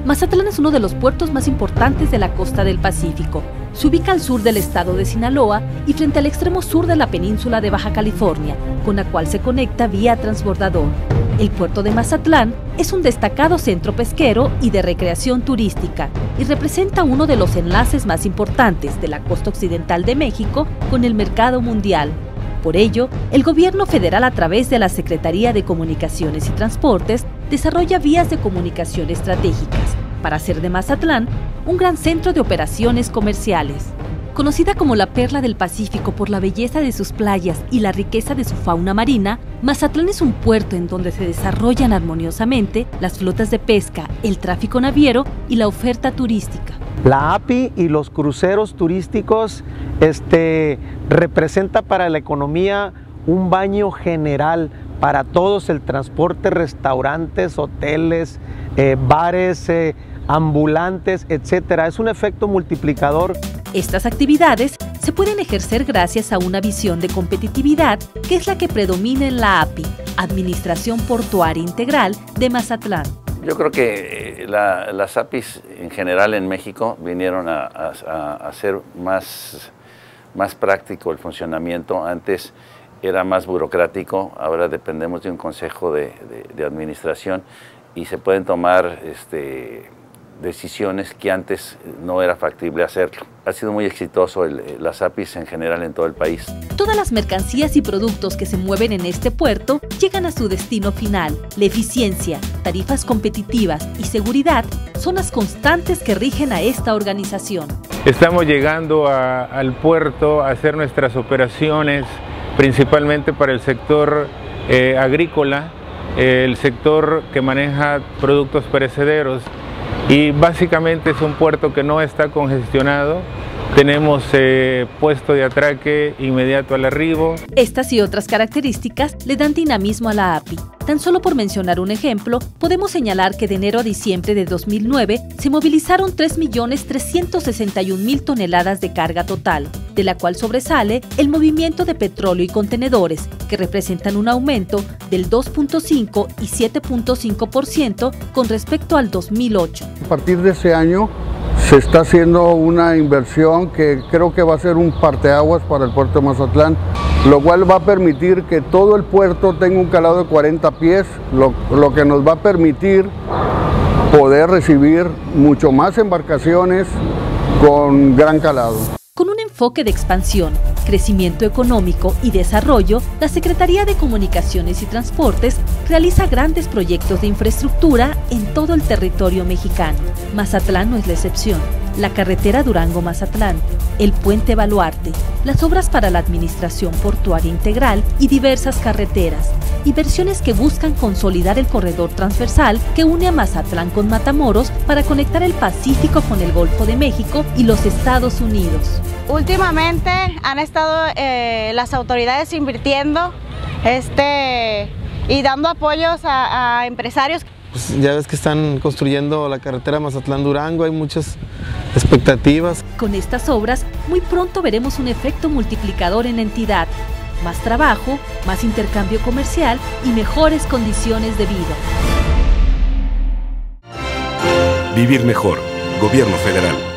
Mazatlán es uno de los puertos más importantes de la costa del Pacífico. Se ubica al sur del estado de Sinaloa y frente al extremo sur de la península de Baja California, con la cual se conecta vía transbordador. El puerto de Mazatlán es un destacado centro pesquero y de recreación turística y representa uno de los enlaces más importantes de la costa occidental de México con el mercado mundial. Por ello, el gobierno federal, a través de la Secretaría de Comunicaciones y Transportes, desarrolla vías de comunicación estratégicas para hacer de Mazatlán un gran centro de operaciones comerciales. Conocida como la perla del Pacífico por la belleza de sus playas y la riqueza de su fauna marina, Mazatlán es un puerto en donde se desarrollan armoniosamente las flotas de pesca, el tráfico naviero y la oferta turística. La API y los cruceros turísticos representa para la economía un baño general para todos: el transporte, restaurantes, hoteles, bares, ambulantes, etcétera. Es un efecto multiplicador. Estas actividades se pueden ejercer gracias a una visión de competitividad que es la que predomina en la API, Administración Portuaria Integral de Mazatlán. Yo creo que las APIs en general en México vinieron a hacer más práctico el funcionamiento. Antes era más burocrático, ahora dependemos de un consejo de administración y se pueden tomar decisiones que antes no era factible hacerlo. Ha sido muy exitoso las APIs en general en todo el país. Todas las mercancías y productos que se mueven en este puerto llegan a su destino final. La eficiencia, tarifas competitivas y seguridad son las constantes que rigen a esta organización. Estamos llegando al puerto a hacer nuestras operaciones principalmente para el sector agrícola, el sector que maneja productos perecederos. Y básicamente es un puerto que no está congestionado. Tenemos puesto de atraque inmediato al arribo. Estas y otras características le dan dinamismo a la API. Tan solo por mencionar un ejemplo, podemos señalar que de enero a diciembre de 2009 se movilizaron 3.361.000 toneladas de carga total, de la cual sobresale el movimiento de petróleo y contenedores, que representan un aumento del 2.5 y 7.5% con respecto al 2008. A partir de ese año se está haciendo una inversión que creo que va a ser un parteaguas para el puerto de Mazatlán, lo cual va a permitir que todo el puerto tenga un calado de 40 pies, lo que nos va a permitir poder recibir mucho más embarcaciones con gran calado. Con un enfoque de expansión, crecimiento económico y desarrollo, la Secretaría de Comunicaciones y Transportes realiza grandes proyectos de infraestructura en todo el territorio mexicano. Mazatlán no es la excepción. La carretera Durango-Mazatlán, el puente Baluarte, las obras para la Administración Portuaria Integral y diversas carreteras, inversiones que buscan consolidar el corredor transversal que une a Mazatlán con Matamoros para conectar el Pacífico con el Golfo de México y los Estados Unidos. Últimamente han estado las autoridades invirtiendo y dando apoyos a empresarios. Pues ya ves que están construyendo la carretera Mazatlán-Durango, hay muchas expectativas. Con estas obras, muy pronto veremos un efecto multiplicador en la entidad. Más trabajo, más intercambio comercial y mejores condiciones de vida. Vivir mejor. Gobierno Federal.